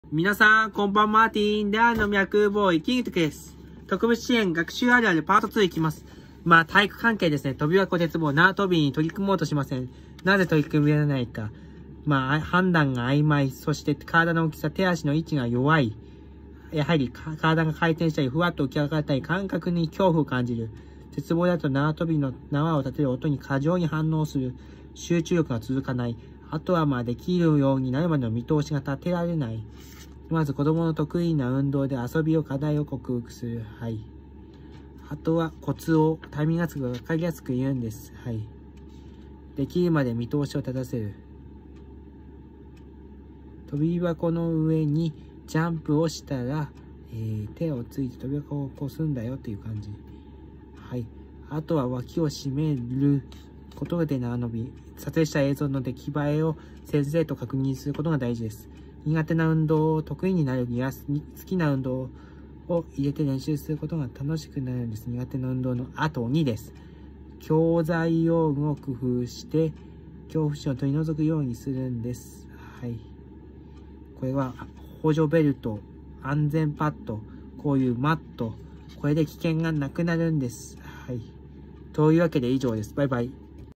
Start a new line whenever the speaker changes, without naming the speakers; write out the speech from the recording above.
皆さん、こんばんマーティン、レアの脈ボーイ、キングトです。特別支援、学習あるあるパート2いきます。体育関係ですね。飛び箱鉄棒、縄跳びに取り組もうとしません。なぜ取り組めないか。判断が曖昧。そして、体の大きさ、手足の位置が弱い。やはり、体が回転したり、ふわっと浮き上がったり、感覚に恐怖を感じる。鉄棒だと縄跳びの縄を立てる音に過剰に反応する。集中力が続かない。あとはできるようになるまでの見通しが立てられない。まず子供の得意な運動で遊びを課題を克服する。はい。あとはコツをタイミングがわかりやすく言うんです。はい。できるまで見通しを立たせる。飛び箱の上にジャンプをしたら、手をついて飛び箱をこすんだよっていう感じ。はい。あとは脇を締めることで縄跳び。撮影した映像の出来栄えを先生と確認することが大事です。苦手な運動を得意になるには、好きな運動を入れて練習することが楽しくなるんです。苦手な運動の後2です。教材用具を工夫して、恐怖心を取り除くようにするんです。はい。これは、補助ベルト、安全パッド、こういうマット、これで危険がなくなるんです。はい。というわけで以上です。バイバイ。